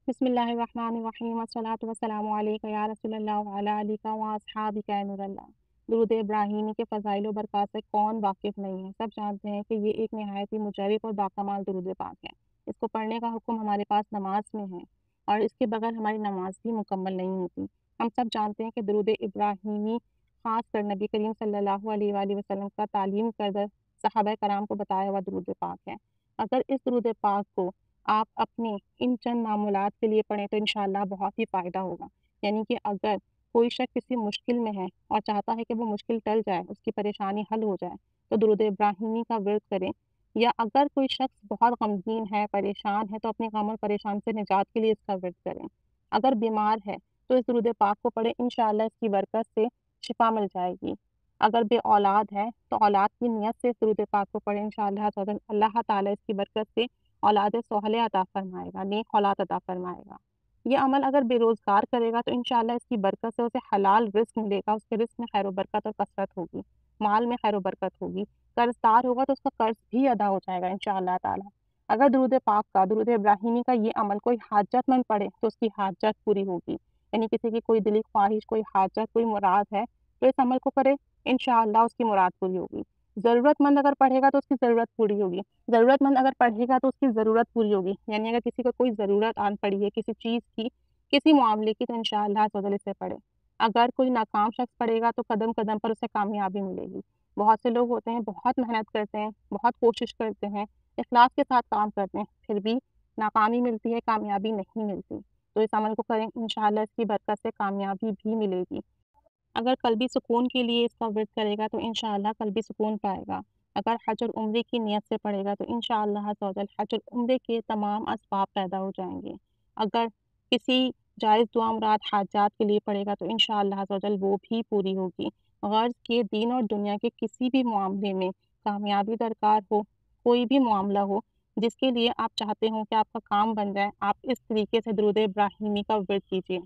بسم اللہ الرحمن الرحیم والصلاۃ والسلام علیک یا رسول اللہ وعلی آلک و اصحابک یا نور اللہ۔ درود ابراہیمی کے فضائل و برکات سے کون واقف نہیں ہے؟ سب جانتے ہیں کہ یہ ایک نہایت ہی مجرب اور باکمال درود پاک ہے۔ اس کو پڑھنے کا حکم ہمارے پاس نماز میں ہے اور اس کے بغیر ہماری نماز بھی مکمل نہیں ہوتی۔ ہم سب جانتے ہیں کہ درود ابراہیمی خاص کر نبی کریم صلی اللہ علیہ وآلہ وسلم کا تعلیم کردہ صحابہ کرام کو بتایا ہوا درود پاک ہے۔ اگر اس درود پاک کو آپ اپنے ان چند معمولات کے لیے پڑھیں تو انشاءاللہ بہت ہی فائدہ ہوگا۔ یعنی کہ اگر کوئی شخص کسی مشکل میں ہے اور چاہتا ہے کہ وہ مشکل ٹل جائے، اس کی پریشانی حل ہو جائے، تو درود ابراہیمی کا ورد کریں۔ یا اگر کوئی شخص بہت غمگین ہے، پریشان ہے، تو اپنے غم اور پریشان سے نجات کے لیے اس کا ورد کریں۔ اگر بیمار ہے تو اس درود پاک کو پڑھیں، انشاءاللہ اس کی برکت سے شفا مل جائے گی۔ اگر بے اولاد ہے تو اولاد کی نیت سے اس درود پاک کو پڑھیں، انشاءاللہ اللہ تعالیٰ اس کی برکت سے اولاد صالحہ عطا فرمائے گا، نیک اولاد عطا فرمائے گا۔ یہ عمل اگر بے روزگار کرے گا تو انشاءاللہ اس کی برکت سے اسے حلال رزق ملے گا، اس کے رزق میں خیر و برکت اور کثرت ہوگی، مال میں خیر و برکت ہوگی۔ قرض دار ہوگا تو اس کا قرض بھی ادا ہو جائے گا انشاءاللہ تعالیٰ۔ اگر درود پاک کا، درود ابراہیمی کا یہ عمل کوئی حاجت مند پڑھے تو اس کی حاجت پوری ہوگی۔ یعنی کسی کی کوئی دلی خواہش، کوئی حاجت، کوئی مراد ہے تو اس عمل کو کرے، انشاءاللہ اس کی مراد پوری ہوگی۔ ضرورت مند اگر پڑھے گا تو اس کی ضرورت پوری ہوگی، ضرورت مند اگر پڑھے گا تو اس کی ضرورت پوری ہوگی۔ یعنی اگر کسی کو کوئی ضرورت آن پڑی ہے کسی چیز کی، کسی معاملے کی، تو انشاءاللہ اسے پڑھے۔ اگر کوئی ناکام شخص پڑھے گا تو قدم قدم پر اسے کامیابی ملے گی۔ بہت سے لوگ ہوتے ہیں بہت محنت کرتے ہیں، بہت کوشش کرتے ہیں، اخلاص کے ساتھ کام کرتے ہیں، پھر بھی ناکامی ملتی ہے، کامیابی نہیں ملتی۔ تو اس عمل کو کریں، انشاءاللہ اس کی برکت سے کامیابی بھی ملے گی۔ اگر قلبی سکون کے لیے اس کا ورد کرے گا تو انشاءاللہ قلبی سکون پائے گا۔ اگر حج اور عمرے کی نیت سے پڑھے گا تو انشاءاللہ حج اور عمرے کے تمام اسباب پیدا ہو جائیں گے۔ اگر کسی جائز دعا مراد حاجات کے لیے پڑھے گا تو انشاءاللہ وہ بھی پوری ہوگی۔ غرض کے دین اور دنیا کے کسی بھی معاملے میں کامیابی درکار ہو، کوئی بھی معاملہ ہو جس کے لیے آپ چاہتے ہوں کہ آپ کا کام بن جائے، آپ اس طریقے سے درود ابراہیمی کا ورد کیجیے۔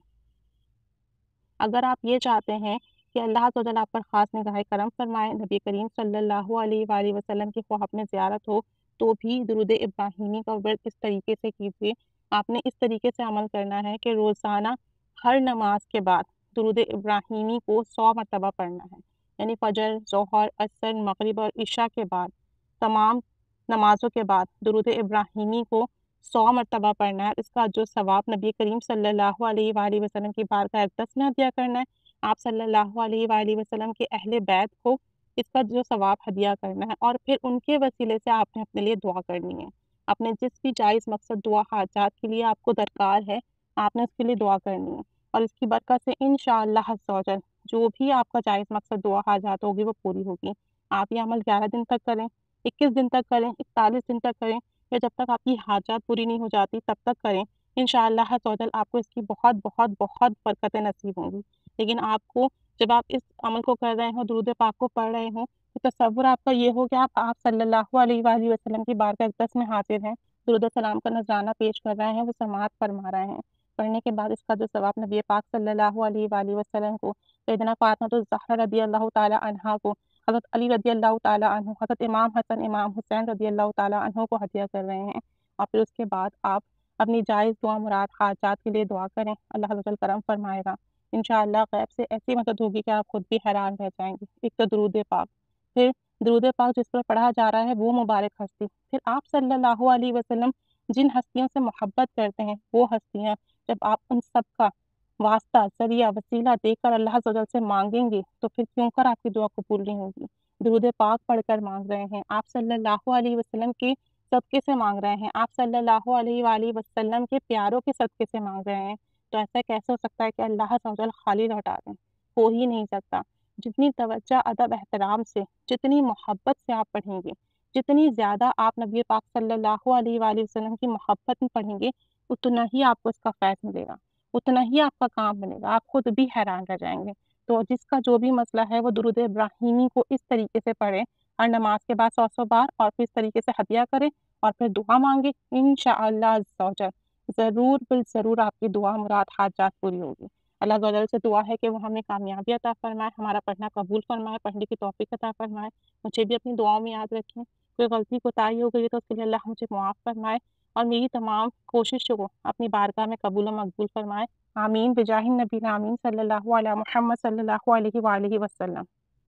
اگر آپ یہ چاہتے ہیں کہ اللہ تعالیٰ آپ پر خاص نگاہ کرم فرمائے، نبی کریم صلی اللہ علیہ وآلہ وسلم کی خواہش میں زیارت ہو، تو بھی درود ابراہیمی کا ورد اس طریقے سے کیجیے۔ آپ نے اس طریقے سے عمل کرنا ہے کہ روزانہ ہر نماز کے بعد درود ابراہیمی کو 100 مرتبہ پڑھنا ہے۔ یعنی فجر، ظہر، عصر، مغرب اور عشاء کے بعد، تمام نمازوں کے بعد درود ابراہیمی کو 100 مرتبہ پڑھنا ہے۔ اس کا جو ثواب نبی کریم صلی اللہ علیہ وآلہ وسلم کی بارگاہ اقدس میں ہدیہ کرنا ہے، آپ صلی اللہ علیہ وآلہ وسلم کے اہل بیت کو اس کا جو ثواب ہدیہ کرنا ہے، اور پھر ان کے وسیلے سے آپ نے اپنے لیے دعا کرنی ہے۔ اپنے جس بھی جائز مقصد دعا حاجات کے لیے آپ کو درکار ہے، آپ نے اس کے لیے دعا کرنی ہے، اور اس کی برکت سے انشاءاللہ عز و جل جو بھی آپ کا جائز مقصد دعا حاجات ہوگی وہ پوری ہوگی۔ آپ یہ عمل 11 دن تک کریں، 21 دن تک کریں، 41 دن تک کریں، یا جب تک آپ کی حاجات پوری نہیں ہو جاتی تب تک کریں۔ انشاءاللہ عز و جل آپ کو اس کی بہت بہت بہت برکتیں نصیب ہوں گی۔ لیکن آپ کو جب آپ اس عمل کو کر رہے ہوں، درود پاک کو پڑھ رہے ہوں، تو تصور آپ کا یہ ہو کہ آپ صلی اللہ علیہ وآلہ وسلم کی بارگاہ اقدس میں حاضر ہیں، درود السلام کا نذرانہ پیش کر رہے ہیں، وہ سماعت فرما رہے ہیں۔ پڑھنے کے بعد اس کا جو ثواب نبی پاک صلی اللہ علیہ وآلہ وسلم کو، سیدنا فاطمہ الزہرا رضی اللہ تعالی عنہا کو، حضرت علی رضی اللہ تعالی عنہ، حضرت امام حسن، امام حسین رضی اللہ تعالی عنہ کو ہدیہ کر رہے ہیں۔ اور پھر اس کے بعد آپ اپنی جائز دعا مراد حاجات کے لیے دعا کریں، اللہ تعالی کرم فرمائے گا۔ انشاءاللہ غیب سے ایسی مدد ہوگی کہ آپ خود بھی حیران رہ جائیں گے۔ ایک تو درود پاک، پھر درود پاک جس پر پڑھا جا رہا ہے وہ مبارک ہستی، پھر آپ صلی اللہ علیہ وسلم جن ہستیوں سے محبت کرتے ہیں وہ ہستیاں، جب آپ ان سب کا واسطہ، ذریعہ، وسیلہ دے کر اللہ عز و جل سے مانگیں گے تو پھر کیوں کر آپ کی دعا قبول نہیں ہوگی۔ درود پاک پڑھ کر مانگ رہے ہیں، آپ صلی اللہ علیہ وسلم کے صدقے سے مانگ رہے ہیں، آپ صلی اللہ علیہ وآلہ وسلم کے پیاروں کے صدقے سے مانگ رہے ہیں، تو ایسا کیسے ہو سکتا ہے کہ اللہ عز و جل خالی لوٹا دیں؟ ہو ہی نہیں سکتا۔ جتنی توجہ، ادب، احترام سے، جتنی محبت سے آپ پڑھیں گے، جتنی زیادہ آپ نبی پاک صلی اللہ علیہ وآلہ وسلم کی محبت میں پڑھیں گے، اتنا ہی آپ کو اس کا فیض ملے گا، اتنا ہی آپ کا کام بنے گا، آپ خود بھی حیران رہ جائیں گے۔ تو جس کا جو بھی مسئلہ ہے وہ درود ابراہیمی کو اس طریقے سے پڑھے، ہر نماز کے بعد 100 بار، اور پھر اس طریقے سے ہدیہ کرے اور پھر دعا مانگے، انشاءاللہ عز و جل ضرور بالضرور آپ کی دعا مراد حاجات پوری ہوگی۔ اللہ تعالیٰ سے دعا ہے کہ وہ ہمیں کامیابی عطا فرمائے، ہمارا پڑھنا قبول فرمائے، پڑھنے کی توفیق عطا فرمائے، مجھے بھی اپنی دعاؤں میں یاد رکھیں۔ کوئی غلطی کوتاہی ہو گئی ہے تو اس کے لیے اللہ مجھے معاف فرمائے، اور میری تمام کوششوں کو اپنی بارگاہ میں قبول و مقبول فرمائے۔ آمین بجاہ النبی آمین صلی اللہ علیہ محمد صلی اللہ علیہ وآلہ وسلم۔